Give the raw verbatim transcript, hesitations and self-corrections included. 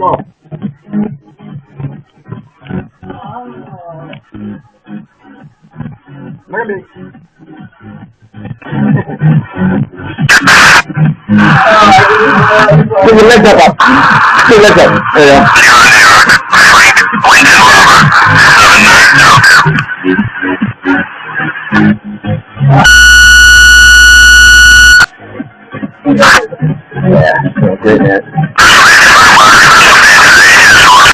Look at me. Put your legs up. Put your legs up. There you go. Yeah, great man.